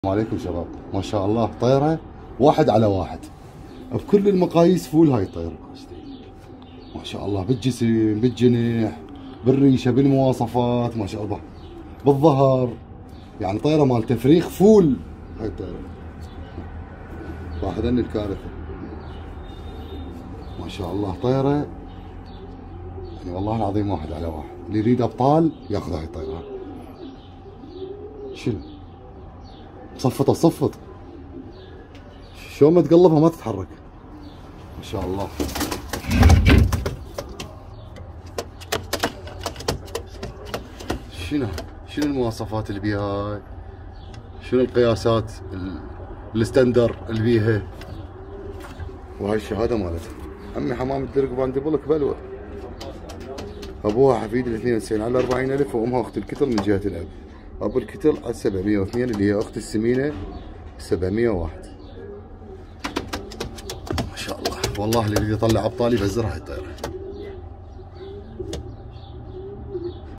السلام عليكم شباب، ما شاء الله طيرة واحد على واحد بكل المقاييس. فول هاي الطيرة ما شاء الله، بالجسم بالجنح بالريشة بالمواصفات ما شاء الله بالظهر، يعني طيرة مال تفريخ فول هاي الطيرة. واحدن الكارثة ما شاء الله طيرة، يعني والله العظيم واحد على واحد. اللي يريد ابطال ياخذ هاي الطيرة. شنو صفطه صفط، شلون ما تقلبها ما تتحرك ما شاء الله. شنو المواصفات اللي بيها هاي؟ شنو القياسات الستاندر اللي بيها؟ وهاي الشهاده مالتها عمي حمام الدرق باندبلك بلوه. ابوها حفيد ال 92 على 40,000، وامها اخت الكتل من جهه الاب. ابو الكتل على 702 اللي هي اخت السمينه 701. ما شاء الله والله اللي يريد يطلع ابطال يبزر هاي الطيره.